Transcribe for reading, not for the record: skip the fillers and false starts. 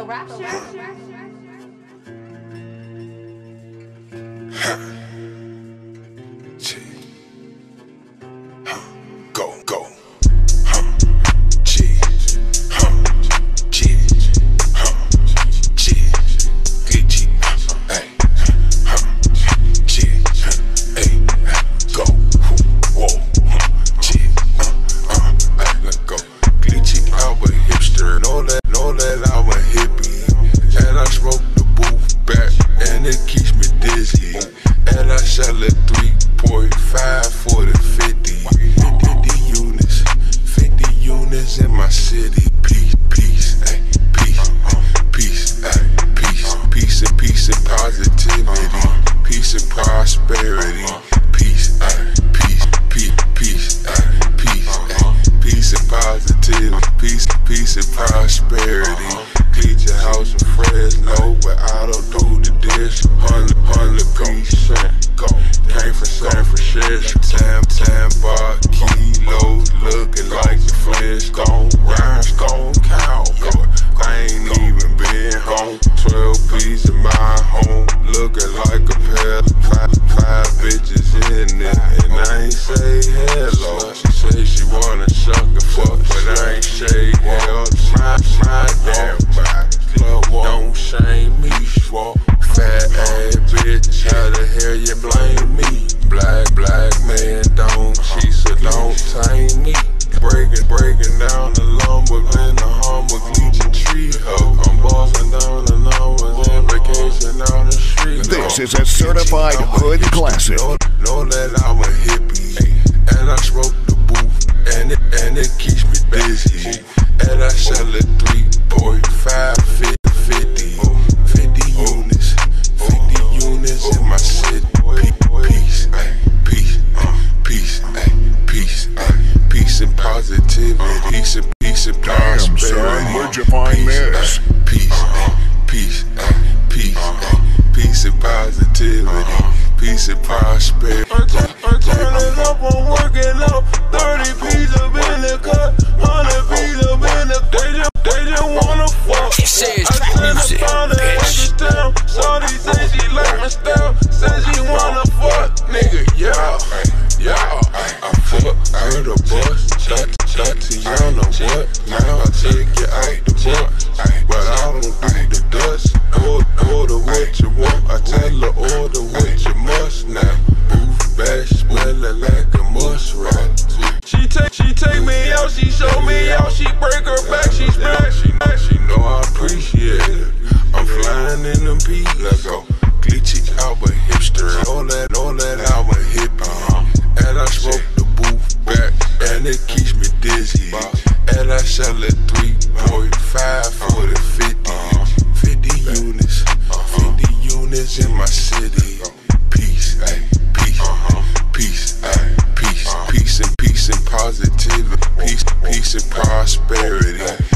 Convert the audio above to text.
Rapture. Go, go. Sell it 3.5 for the 50. 50 units, 50 units in my city. Peace, peace, ay, peace, peace, ay, peace, peace and peace and positivity, peace and prosperity, peace, ay, peace, peace, peace, ay, peace, ay, peace and positivity, peace and prosperity. Clean your house in Fresno, but I don't do the dish. 100%. Came from San Francisco, Tam bar kilos, looking like the Flintstone, rhinestone cowboy. I ain't even been home. 12 pieces in my home, looking like a pair. Five bitches in it, and I ain't say hello. She say she wanna suck and fuck, but I ain't say hell. My damn body, don't shame me, swore. Fat ass bitch, how the hell you blame me? Black man don't cheat, so don't tame me. Breaking down the lumber in the humble, Gleesh tree hug. I'm bossing down the numbers and vacation on the street. This is a certified hood classic. Know that I'm a hippie, and I smoke the booth, and it keeps me dizzy. And I sell it 3.5, 50 units. 50 units in my city. Peace, peace, peace, peace, peace and positivity, peace and prosperity. Son, where'd you find this? Peace, peace, peace, peace and positivity, peace and prosperity. I'm turning up, I'm working up. 30 pieces up in the cut, 100 pieces up in the. They just wanna fuck. This is music, bitch. Shorty say she like my style, say she wanna fuck, nigga, yeah. I fuck out the bus, Tatiana, what? Now I take you out the bus, but I don't do the dust. Order what you want, I tell her order what you must now. Booth back, smelling like a mushroom. She take me out, she show me out, she break her back, she smash. She know I appreciate it. I'm flying in them beats. Let's go. Gleesh out a hipster. Know that I'm a hippie. And I smoke the booth back, and it keeps me dizzy. And I sell it 3.5 for the 50. 50 units. 50 units in my city. Peace, peace, peace, peace, peace and positivity, peace and prosperity.